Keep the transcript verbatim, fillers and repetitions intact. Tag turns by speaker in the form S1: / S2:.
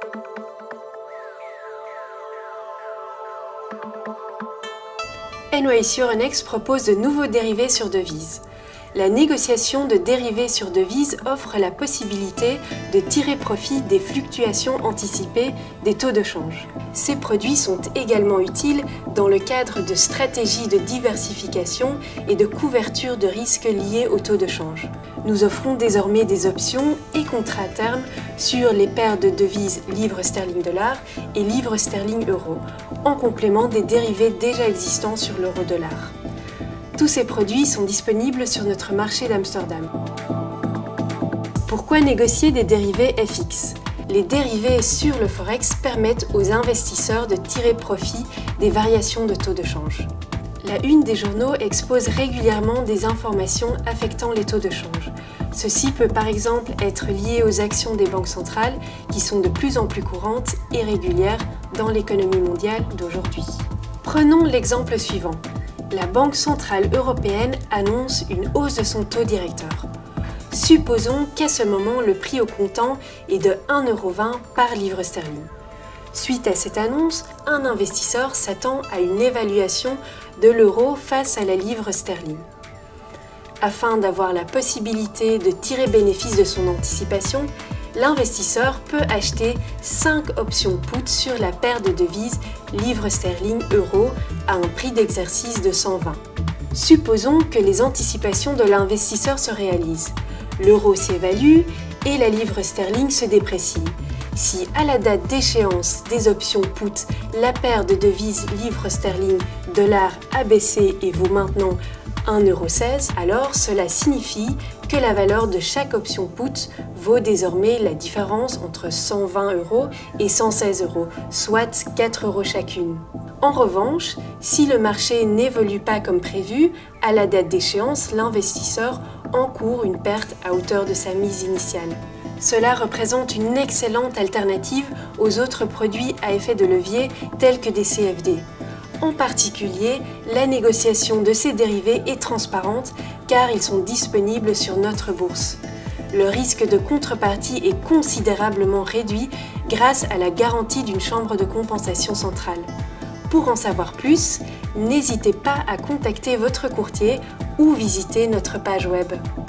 S1: N Y C Euronext propose de nouveaux dérivés sur devises. La négociation de dérivés sur devises offre la possibilité de tirer profit des fluctuations anticipées des taux de change. Ces produits sont également utiles dans le cadre de stratégies de diversification et de couverture de risques liés aux taux de change. Nous offrons désormais des options et contrats à terme sur les paires de devises livre sterling-dollar et livre sterling-euro, en complément des dérivés déjà existants sur l'euro-dollar. Tous ces produits sont disponibles sur notre marché d'Amsterdam. Pourquoi négocier des dérivés F X? Les dérivés sur le Forex permettent aux investisseurs de tirer profit des variations de taux de change. La une des journaux expose régulièrement des informations affectant les taux de change. Ceci peut par exemple être lié aux actions des banques centrales qui sont de plus en plus courantes et régulières dans l'économie mondiale d'aujourd'hui. Prenons l'exemple suivant. La Banque centrale européenne annonce une hausse de son taux directeur. Supposons qu'à ce moment, le prix au comptant est de un euro vingt par livre sterling. Suite à cette annonce, un investisseur s'attend à une évaluation de l'euro face à la livre sterling. Afin d'avoir la possibilité de tirer bénéfice de son anticipation, l'investisseur peut acheter cinq options put sur la paire de devises livre sterling-euro à un prix d'exercice de cent vingt. Supposons que les anticipations de l'investisseur se réalisent. L'euro s'évalue et la livre sterling se déprécie. Si à la date d'échéance des options put, la paire de devises livre sterling-dollar a baissé et vaut maintenant un euro seize, alors cela signifie que la valeur de chaque option put vaut désormais la différence entre cent vingt euros et cent seize euros, soit quatre euros chacune. En revanche, si le marché n'évolue pas comme prévu, à la date d'échéance, l'investisseur encourt une perte à hauteur de sa mise initiale. Cela représente une excellente alternative aux autres produits à effet de levier tels que des C F D. En particulier, la négociation de ces dérivés est transparente car ils sont disponibles sur notre bourse. Le risque de contrepartie est considérablement réduit grâce à la garantie d'une chambre de compensation centrale. Pour en savoir plus, n'hésitez pas à contacter votre courtier ou visiter notre page web.